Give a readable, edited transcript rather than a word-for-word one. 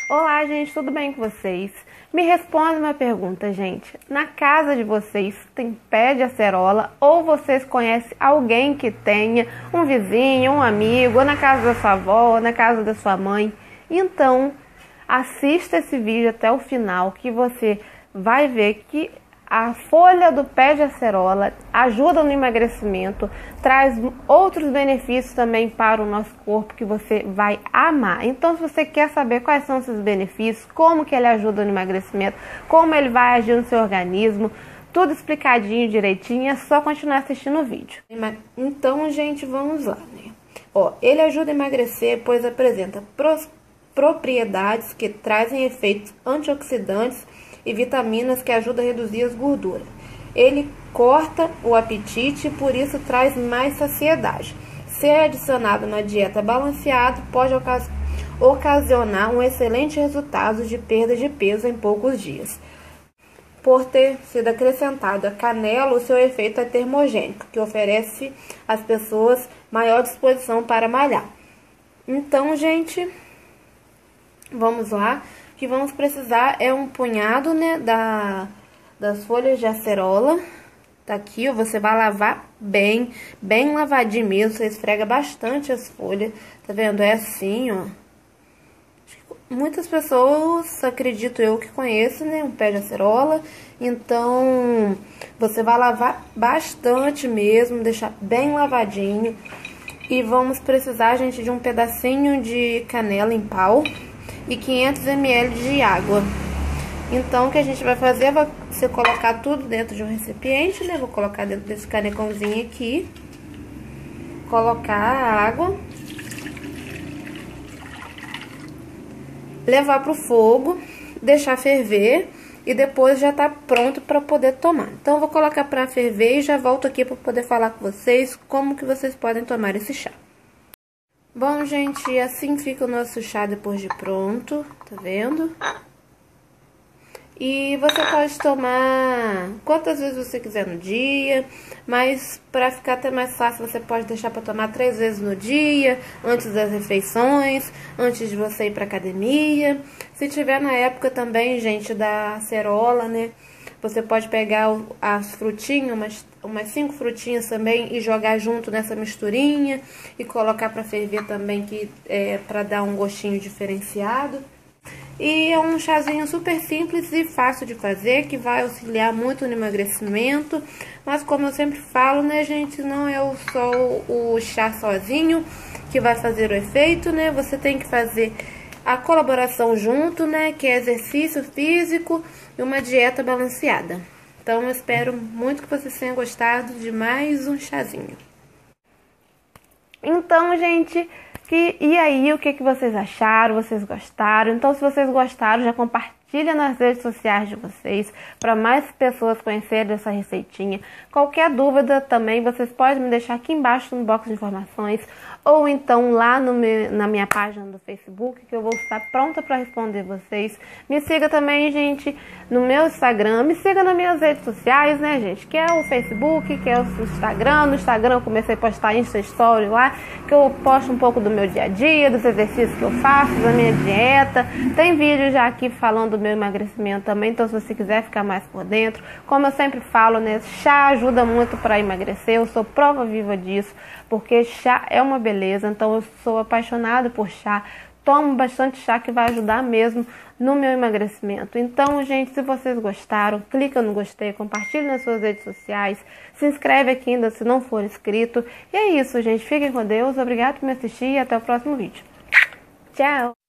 Olá, gente, tudo bem com vocês? Me responda uma pergunta, gente. Na casa de vocês tem pé de acerola ou vocês conhecem alguém que tenha, um vizinho, um amigo, ou na casa da sua avó, ou na casa da sua mãe? Então, assista esse vídeo até o final que você vai ver que a folha do pé de acerola ajuda no emagrecimento, traz outros benefícios também para o nosso corpo que você vai amar. Então, se você quer saber quais são esses benefícios, como que ele ajuda no emagrecimento, como ele vai agir no seu organismo, tudo explicadinho direitinho, é só continuar assistindo o vídeo. Então, gente, vamos lá, né? Ele ajuda a emagrecer, pois apresenta propriedades que trazem efeitos antioxidantes e vitaminas que ajudam a reduzir as gorduras. Ele corta o apetite e por isso traz mais saciedade. Se adicionado na dieta balanceada, pode ocasionar um excelente resultado de perda de peso em poucos dias. Por ter sido acrescentado a canela, o seu efeito é termogênico, que oferece às pessoas maior disposição para malhar. Então, gente, vamos lá. O que vamos precisar é um punhado, né, das folhas de acerola. Tá aqui, ó, você vai lavar bem lavadinho mesmo. Você esfrega bastante as folhas, tá vendo? É assim, ó. Muitas pessoas, acredito eu, que conhecem, né, um pé de acerola. Então, você vai lavar bastante mesmo, deixar bem lavadinho. E vamos precisar, gente, de um pedacinho de canela em pau e 500 ml de água. Então, o que a gente vai fazer é você colocar tudo dentro de um recipiente, né? Vou colocar dentro desse canecãozinho aqui. Colocar a água. Levar pro fogo, deixar ferver e depois já tá pronto para poder tomar. Então, eu vou colocar para ferver e já volto aqui para poder falar com vocês como que vocês podem tomar esse chá. Bom, gente, assim fica o nosso chá depois de pronto, tá vendo? E você pode tomar quantas vezes você quiser no dia, mas para ficar até mais fácil, você pode deixar para tomar 3 vezes no dia, antes das refeições, antes de você ir para academia. Se tiver na época também, gente, da acerola, né? Você pode pegar as frutinhas, umas 5 frutinhas também e jogar junto nessa misturinha e colocar para ferver também, que é para dar um gostinho diferenciado. E é um chazinho super simples e fácil de fazer, que vai auxiliar muito no emagrecimento. Mas como eu sempre falo, né, gente, não é só o chá sozinho que vai fazer o efeito, né? Você tem que fazer a colaboração junto, né, que é exercício físico e uma dieta balanceada. Então, eu espero muito que vocês tenham gostado de mais um chazinho. Então, gente, e aí, o que vocês acharam? Vocês gostaram? Então, se vocês gostaram, já compartilha nas redes sociais de vocês, para mais pessoas conhecerem essa receitinha. Qualquer dúvida também, vocês podem me deixar aqui embaixo no box de informações, ou então lá na minha página do Facebook, que eu vou estar pronta para responder vocês. Me siga também, gente, no meu Instagram, me siga nas minhas redes sociais, né, gente, que é o Facebook, que é o Instagram. No Instagram eu comecei a postar Insta Story lá, que eu posto um pouco do meu dia a dia, dos exercícios que eu faço, da minha dieta. Tem vídeo já aqui falando do meu emagrecimento também, então se você quiser ficar mais por dentro, como eu sempre falo, né, chá ajuda muito para emagrecer, eu sou prova viva disso, porque chá é uma beleza, então eu sou apaixonada por chá, tomo bastante chá que vai ajudar mesmo no meu emagrecimento. Então, gente, se vocês gostaram, clica no gostei, compartilhe nas suas redes sociais, se inscreve aqui ainda se não for inscrito. E é isso, gente, fiquem com Deus, obrigado por me assistir e até o próximo vídeo. Tchau!